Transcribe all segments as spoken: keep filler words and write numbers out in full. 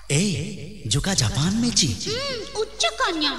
ए जुका जापान में ची 음, 어쩌겠냐?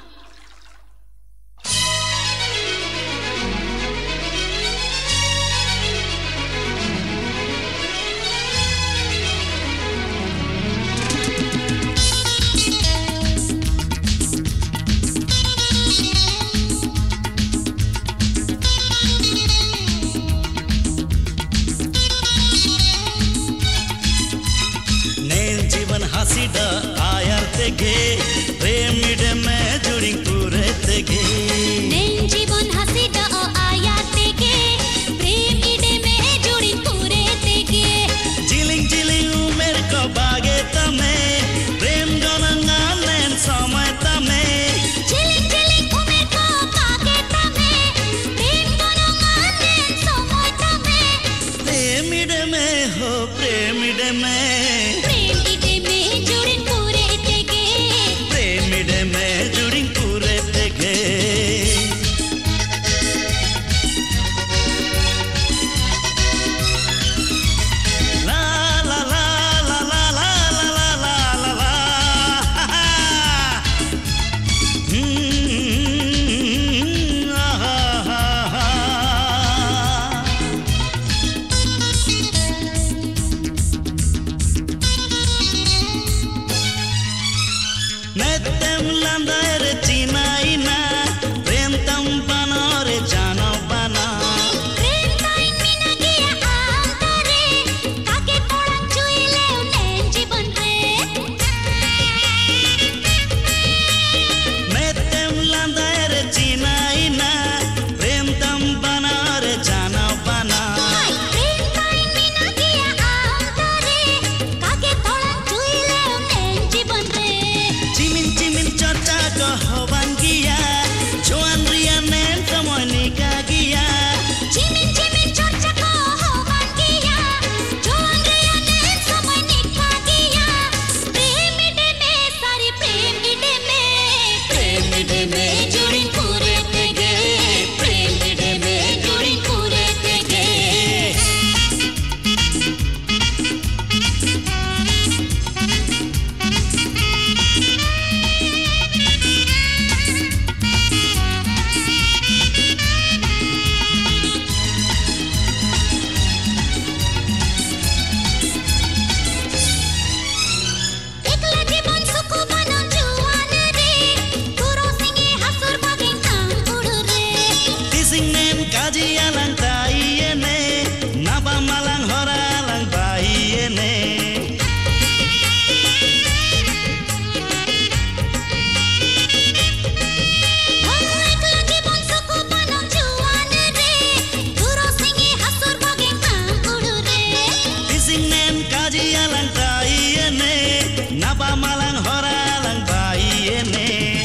ಹಸಿದ ಆಯರ್ತೆಗೆ ಪ್ರೇಮಿಡೆ ಮೇ ಜುಡಿ ಪೂರತೆಗೆ ನೇನ್ ಜೀವನ್ ಹಸಿದ ಆಯರ್ತೆಗೆ ಪ್ರೇಮಿಡೆ ಮೇ ಜುಡಿ ಪೂರತೆಗೆ ಜಿಲಿಂಗ್ ಜಿಲಿಂಗ್ ಉಮೇರ್ ಕೋ ಬಾಗೆ ತಮೆ ಪ್ರೇಮ್ ಗನಂಗಾ ನೇನ್ ಸಮಯ ತಮೆ ಜಿಲಿಂಗ್ ಜಿಲಿಂಗ್ ಉಮೇರ್ ಕೋ ಬಾಗೆ ತಮೆ ಪ್ರೇಮ್ ಗನಂಗಾ ನೇನ್ ಸಮಯ ತಮೆ ಪ್ರೇಮಿಡೆ ಮೇ ಹೋ ಪ್ರೇಮಿಡೆ May Netem landare chinaina prem tam banore jano bana prem tain minagiya antare kake tolan chuile nen jiban re Netem landare chinaina prem tam banore jano bana prem tain minagiya antare kake tolan chuile nen jiban re Cimin cimin chota ko hoban giya Joan ria nen kamoy nika giya Cimin cimin chota ko hoban giya Joan ria nen kamoy nika giya Prem ide me sari prem ide me Prem ide me judin pure tege Prem ide me judin pure tege Kaji alang tai ene naba malang hora alang bai ene Tising nem kaji alang tai ene naba malang hora alang bai ene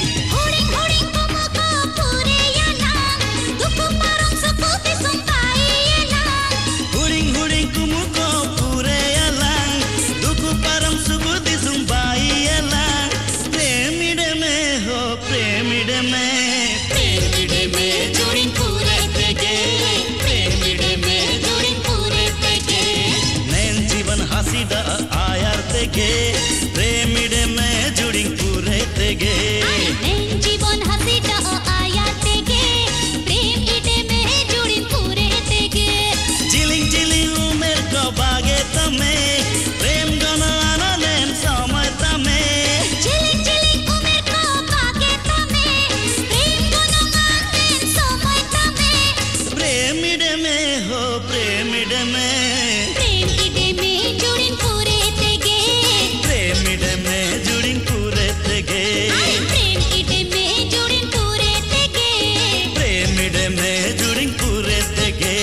प्रेमिडे में जुड़ी पूरे तेगे ನೇನ್ ಜೀವನ್ ಹಸಿದ ಆಯರ್ತೆಗೆ ಪ್ರೇಮಿಡೆ ಮೇ ಜುಡಿ ಪೂರೆ ತೆಗೆ जिलिंग जिलिंग उमेर को बागे तमे प्रेम gun आनंद समय तमे जिलिंग जिलिंग उमेर को बागे तमे प्रेम गन आनंद समय तमे प्रेमिडे में हो प्रेमिडे में प्रेमिडे में जुड़ी पूरे तेगे प्रेमिडे में जुड़ी पूरे तेगे प्रेमिडे में जुड़ी पूरे तेगे प्रेमिडे में जुड़ी पूरे तेगे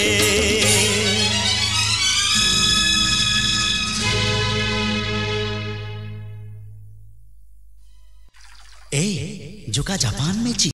ए जुका जापान में ची